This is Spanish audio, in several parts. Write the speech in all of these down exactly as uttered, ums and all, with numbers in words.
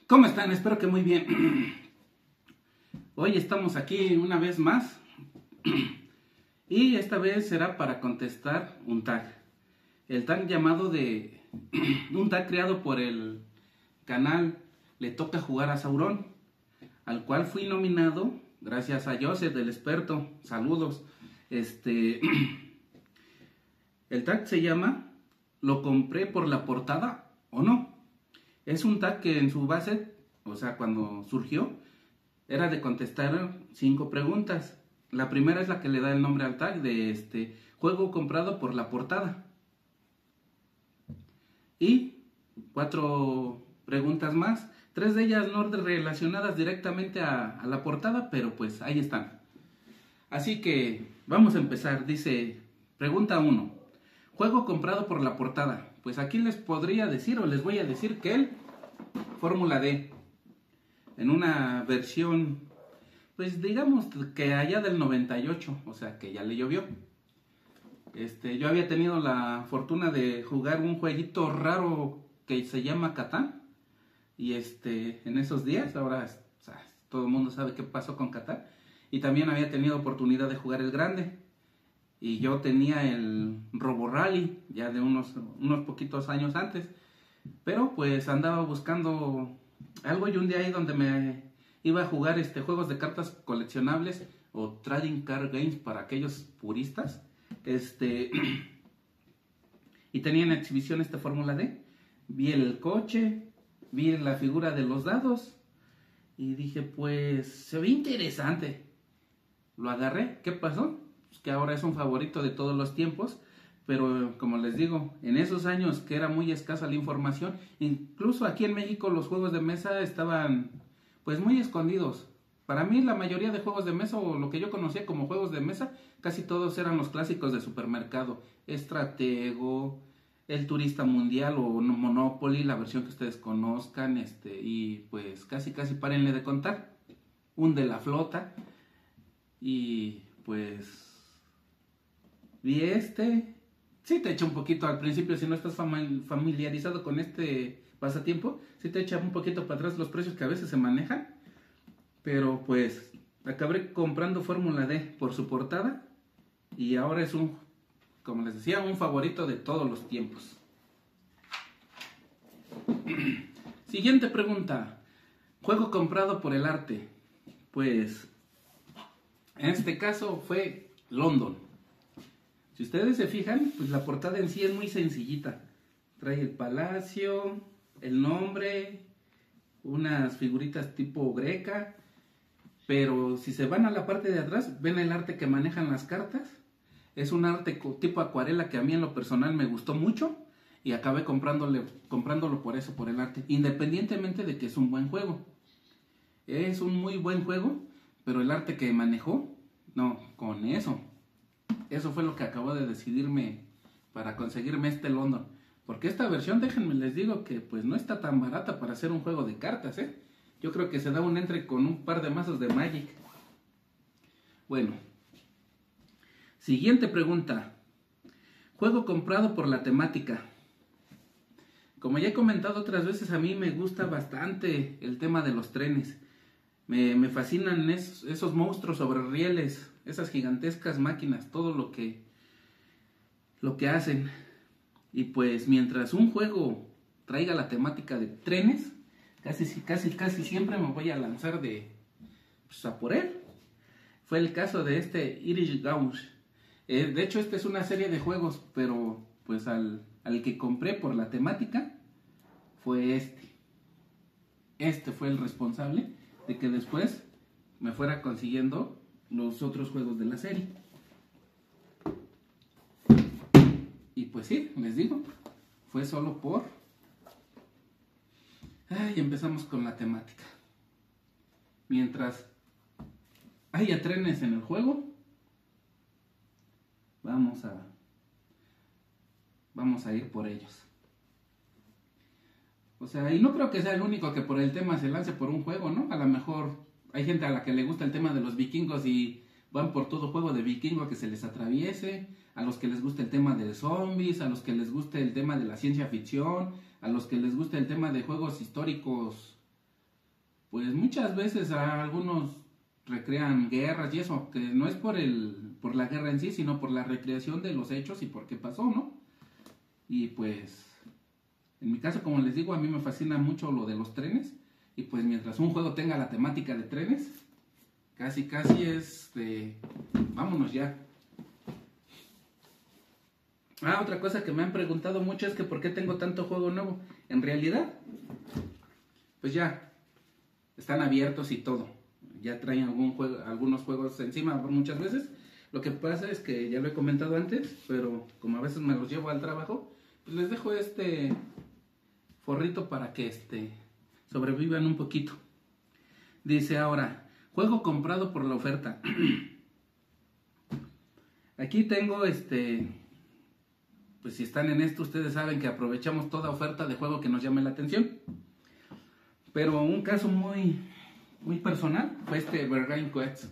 ¿Cómo están? Espero que muy bien. Hoy estamos aquí una vez más y esta vez será para contestar un tag. El tag llamado de... un tag creado por el canal Le Toca Jugar a Sauron, al cual fui nominado gracias a Joseph, del experto. Saludos. Este... El tag se llama ¿Lo compré por la portada o no? Es un tag que en su base, o sea, cuando surgió, era de contestar cinco preguntas. La primera es la que le da el nombre al tag, de este juego comprado por la portada. Y cuatro preguntas más, tres de ellas no relacionadas directamente a, a la portada, pero pues ahí están. Así que vamos a empezar. Dice, pregunta uno, juego comprado por la portada. Pues aquí les podría decir, o les voy a decir que el Fórmula D, en una versión, pues digamos que allá del noventa y ocho, o sea que ya le llovió. Este, yo había tenido la fortuna de jugar un jueguito raro que se llama Catán, y este, en esos días, ahora o sea, todo el mundo sabe qué pasó con Catán, y también había tenido oportunidad de jugar el grande. Y yo tenía el Robo Rally ya de unos, unos poquitos años antes. Pero pues andaba buscando algo y un día ahí donde me iba a jugar este, juegos de cartas coleccionables o trading card games para aquellos puristas. Este, y tenía en exhibición este Fórmula D. Vi el coche, vi la figura de los dados y dije, pues se ve interesante. Lo agarré. ¿Qué pasó? Que ahora es un favorito de todos los tiempos, pero como les digo, en esos años que era muy escasa la información, incluso aquí en México los juegos de mesa estaban pues muy escondidos. Para mí la mayoría de juegos de mesa, o lo que yo conocía como juegos de mesa, casi todos eran los clásicos de supermercado: Estratego, El Turista Mundial o Monopoly, la versión que ustedes conozcan, este y pues casi casi párenle de contar, un de la flota. Y pues vi este, sí te echa un poquito al principio, si no estás familiarizado con este pasatiempo, sí te echa un poquito para atrás los precios que a veces se manejan, pero pues acabé comprando Fórmula D por su portada y ahora es un, como les decía, un favorito de todos los tiempos. Siguiente pregunta, juego comprado por el arte. Pues en este caso fue London. Si ustedes se fijan, pues la portada en sí es muy sencillita. Trae el palacio, el nombre, unas figuritas tipo greca. Pero si se van a la parte de atrás, ven el arte que manejan las cartas. Es un arte tipo acuarela que a mí en lo personal me gustó mucho. Y acabé comprándole, comprándolo por eso, por el arte. Independientemente de que es un buen juego. Es un muy buen juego, pero el arte que manejó, no, con eso. Eso fue lo que acabó de decidirme para conseguirme este London. Porque esta versión, déjenme les digo que pues no está tan barata para hacer un juego de cartas, ¿eh? Yo creo que se da un entre con un par de mazos de Magic. Bueno. Siguiente pregunta. Juego comprado por la temática. Como ya he comentado otras veces, a mí me gusta bastante el tema de los trenes. Me, me fascinan esos, esos monstruos sobre rieles, esas gigantescas máquinas, todo lo que, lo que hacen. Y pues mientras un juego traiga la temática de trenes, casi, casi, casi siempre me voy a lanzar de, pues, a por él. Fue el caso de este Irish Gauge. Eh, de hecho, esta es una serie de juegos, pero pues al, al que compré por la temática fue este. Este fue el responsable de que después me fuera consiguiendo los otros juegos de la serie. Y pues sí, les digo, fue solo por... Ay, empezamos con la temática. Mientras haya trenes en el juego, vamos a vamos a ir por ellos. O sea, y no creo que sea el único que por el tema se lance por un juego, ¿no? A lo mejor hay gente a la que le gusta el tema de los vikingos y van por todo juego de vikingo que se les atraviese, a los que les gusta el tema de zombies, a los que les gusta el tema de la ciencia ficción, a los que les gusta el tema de juegos históricos pues muchas veces a algunos recrean guerras y eso, que no es por el por la guerra en sí, sino por la recreación de los hechos y por qué pasó, ¿no? Y pues, en mi caso, como les digo, a mí me fascina mucho lo de los trenes, y pues mientras un juego tenga la temática de trenes, casi casi es de, vámonos ya. Ah, otra cosa que me han preguntado mucho es que por qué tengo tanto juego nuevo. En realidad, pues ya, están abiertos y todo. Ya traen algún juego, algunos juegos encima muchas veces. Lo que pasa es que ya lo he comentado antes, pero como a veces me los llevo al trabajo, pues les dejo este forrito para que este sobrevivan un poquito. Dice ahora, juego comprado por la oferta. Aquí tengo este, pues si están en esto, ustedes saben que aprovechamos toda oferta de juego que nos llame la atención. Pero un caso muy, muy personal fue este Berghain Quest.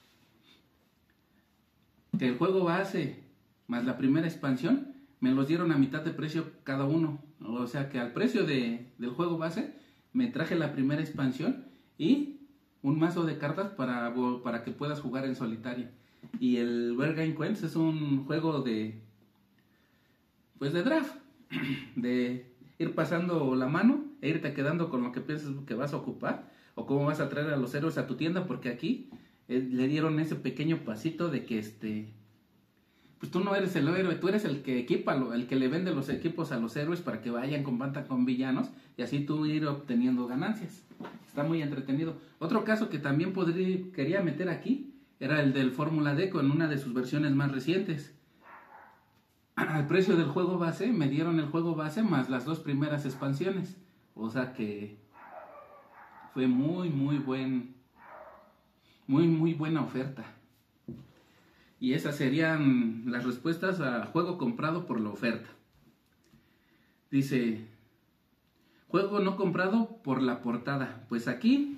Que el juego base más la primera expansión me los dieron a mitad de precio cada uno. O sea que al precio de, del juego base me traje la primera expansión y un mazo de cartas para, para que puedas jugar en solitario. Y el Berghain Quest es un juego de, pues de draft, de ir pasando la mano e irte quedando con lo que piensas que vas a ocupar o cómo vas a traer a los héroes a tu tienda, porque aquí eh, le dieron ese pequeño pasito de que este, pues tú no eres el héroe, tú eres el que equipa, el que le vende los equipos a los héroes para que vayan, combatan con villanos y así tú ir obteniendo ganancias. Está muy entretenido. Otro caso que también podría, quería meter aquí era el del Fórmula D con una de sus versiones más recientes. Al precio del juego base me dieron el juego base más las dos primeras expansiones, o sea que fue muy muy buen muy muy buena oferta. Y esas serían las respuestas a juego comprado por la oferta. Dice, juego no comprado por la portada. Pues aquí,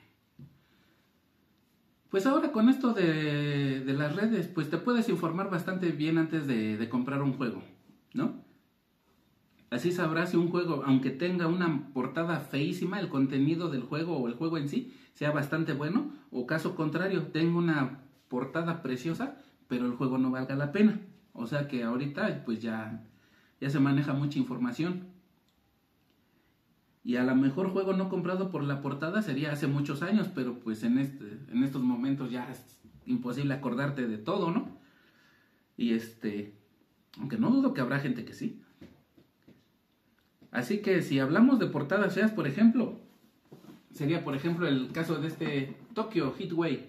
pues ahora con esto de, de las redes, pues te puedes informar bastante bien antes de, de comprar un juego, ¿no? Así sabrás si un juego, aunque tenga una portada feísima, el contenido del juego o el juego en sí sea bastante bueno, o caso contrario, tenga una portada preciosa, pero el juego no valga la pena. O sea que ahorita pues ya, ya se maneja mucha información. Y a lo mejor juego no comprado por la portada sería hace muchos años, pero pues en, este, en estos momentos ya es imposible acordarte de todo, ¿no? Y este, aunque no dudo que habrá gente que sí. Así que si hablamos de portadas feas, por ejemplo, sería por ejemplo el caso de este Tokyo Heatwave.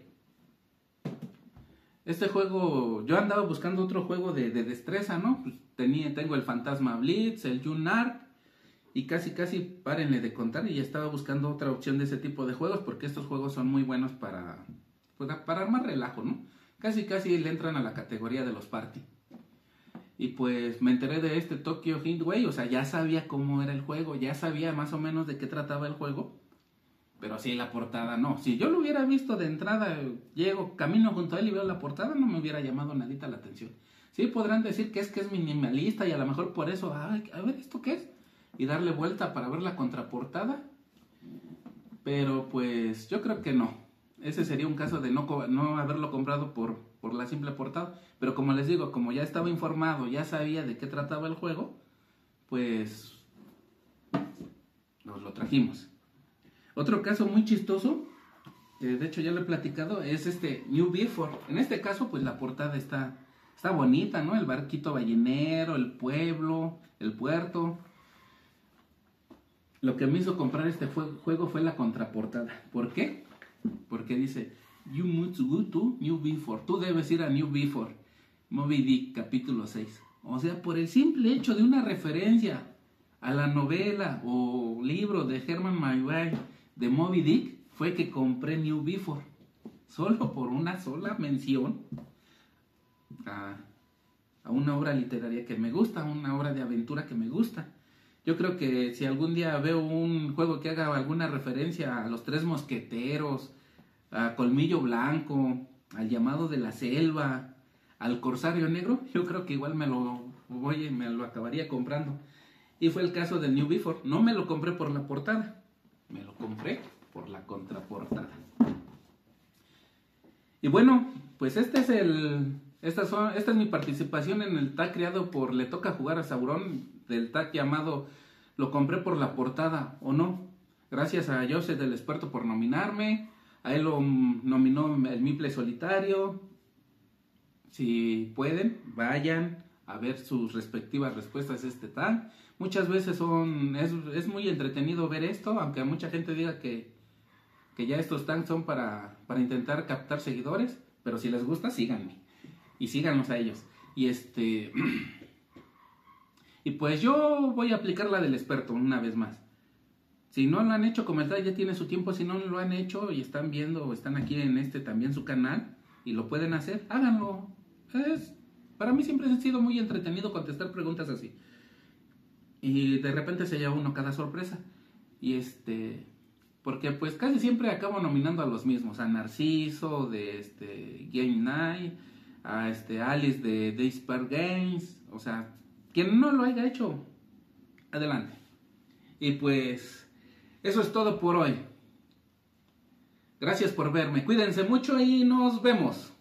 Este juego, yo andaba buscando otro juego de, de destreza, ¿no? Pues tenía, tengo el Fantasma Blitz, el Junark, y casi casi párenle de contar, y ya estaba buscando otra opción de ese tipo de juegos, porque estos juegos son muy buenos para, pues, para armar relajo, ¿no? Casi casi le entran a la categoría de los party. Y pues me enteré de este Tokyo Heatwave, o sea, ya sabía cómo era el juego, ya sabía más o menos de qué trataba el juego, pero sí, la portada no. Si yo lo hubiera visto de entrada, llego, camino junto a él y veo la portada, no me hubiera llamado nadita la atención. Sí, podrán decir que es que es minimalista y a lo mejor por eso, ay, a ver, ¿esto qué es? Y darle vuelta para ver la contraportada. Pero pues yo creo que no. Ese sería un caso de no, no haberlo comprado por, por la simple portada. Pero como les digo, como ya estaba informado, ya sabía de qué trataba el juego, pues nos lo trajimos. Otro caso muy chistoso, que de hecho ya lo he platicado, es este New Bedford. En este caso, pues la portada está, está bonita, ¿no? El barquito ballenero, el pueblo, el puerto. Lo que me hizo comprar este juego fue la contraportada. ¿Por qué? Porque dice, You must go to New Bedford. Tú debes ir a New Bedford. Moby Dick, capítulo seis. O sea, por el simple hecho de una referencia a la novela o libro de Herman Melville de Moby Dick, fue que compré New Bedford. Solo por una sola mención a, a una obra literaria que me gusta, una obra de aventura que me gusta. Yo creo que si algún día veo un juego que haga alguna referencia a los Tres Mosqueteros, a Colmillo Blanco, al Llamado de la Selva, al Corsario Negro, yo creo que igual me lo voy, me lo acabaría comprando. Y fue el caso del New Bedford. No me lo compré por la portada, me lo compré por la contraportada. Y bueno, pues este es el, estas son, esta es mi participación en el tag creado por Le Toca Jugar a Sauron, del tag llamado Lo compré por la portada o no. Gracias a Joseph del Experto por nominarme, a él lo nominó el Miple Solitario. Si pueden, vayan a ver sus respectivas respuestas a este tag. Muchas veces son es, es muy entretenido ver esto, aunque a mucha gente diga que, que ya estos tags son para, para intentar captar seguidores, pero si les gusta, síganme y síganos a ellos. Y este y pues yo voy a aplicar la del experto una vez más. Si no lo han hecho, como tal, ya tiene su tiempo. Si no lo han hecho y están viendo o están aquí en este también su canal y lo pueden hacer, háganlo. Es, para mí siempre ha sido muy entretenido contestar preguntas así. Y de repente se lleva uno cada sorpresa. Y este, porque pues casi siempre acabo nominando a los mismos, a Narciso de este Game Night, a este Alice de Dayspar Games, o sea, quien no lo haya hecho, adelante. Y pues eso es todo por hoy. Gracias por verme, cuídense mucho y nos vemos.